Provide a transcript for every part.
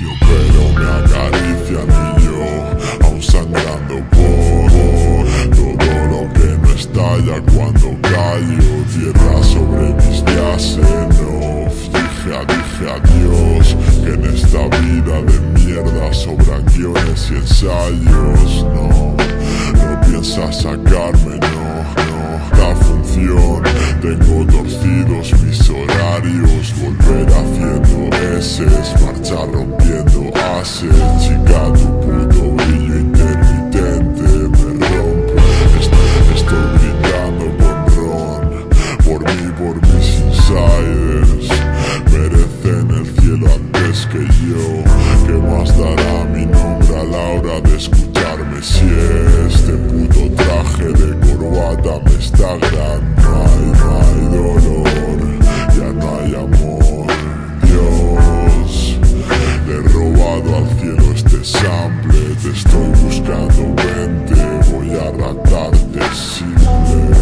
pero me acarician y yo aún sangrando por todo lo que no estalla cuando callo. Tierra sobre mis yaces, dije adiós, que en esta vida de mierda sobran guiones y ensayos. No piensas sacarme, no, la función. Tengo torcidos mis horarios, volver haciendo eses, marchar rompiendo ases. Chica, tu puto brillo intermitente me rompe. Estoy brindando con ron, por mis insiders. Merecen el cielo antes que yo. ¿Qué más dará mi nombre a la hora de escucharme si este puto traje de corbata me está grande? No hay dolor, ya no hay amor. Dios, le he robado al cielo este sample. Te estoy buscando, vente, voy a ratarte simple.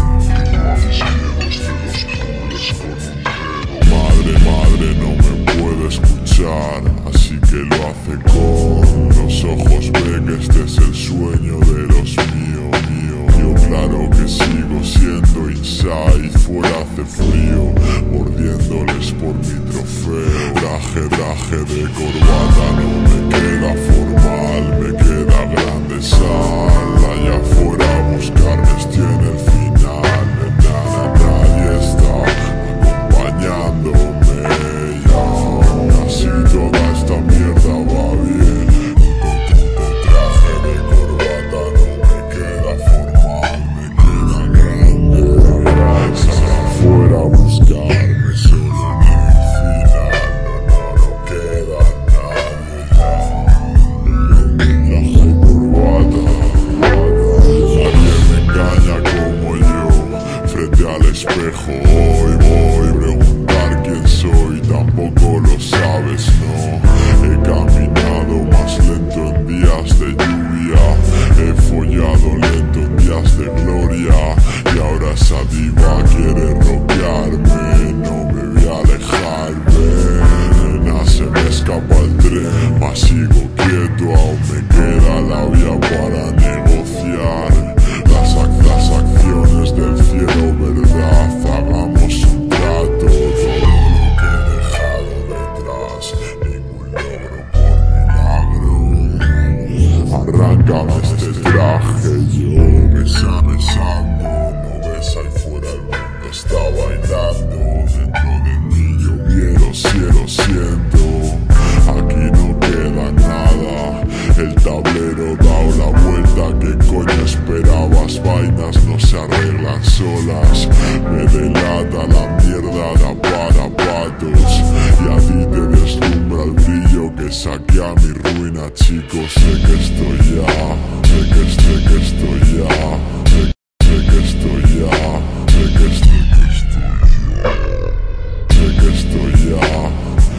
Madre no me puede escuchar, así que lo hace con los ojos. Ve que este es el sueño de los míos. Yo claro que sigo siendo inside, fuera hace frío, mordiéndoles por mi trofeo. Traje de corbata no me queda formal, me queda grande sal. Allá afuera a buscarme estoy en el final. Nadie está acompañándome. Así toda esta mierda va bien. Traje de corbata no me queda formal, me queda grande. Sal afuera a buscarme solo en el final. No queda nadie ya. Traje de corbata, nadie me engaña como yo. Frente al espejo hoy voy a preguntar quién soy. Tampoco lo sabes, no. He caminado más lento en días de lluvia. He follado lento en días de gloria. Y ahora esa diva quiere rockearme. No me voy a alejar, ven. Se me escapa el tren, mas sigo quieto. Aún me queda la vía para negociar las acciones del cielo, verdad. Hagamos un trato. Arráncame este traje, yo me está besando. No ves ahí fuera el mundo está bailando. Dentro de mí yo quiero, cielo siento. Aquí no queda nada. El tablero dado la vuelta. ¿Qué coño esperabas? Vainas no se arreglan solas. Me delata la mierda da para patos. Y a ti te deslumbra el brillo que saqué a mi ruina, chicos. Sé que estoy ya, sé que estoy ya, sé que estoy ya, sé que estoy ya.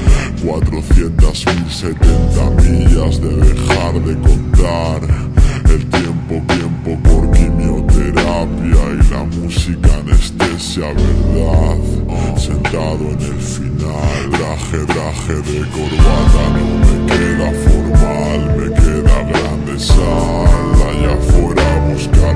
400.070 millas de dejar de contar. El tiempo por quimioterapia y la música anestesia, verdad. Sentado en el final, traje de corbata no me queda formal, me queda grande sal. Allá afuera a buscar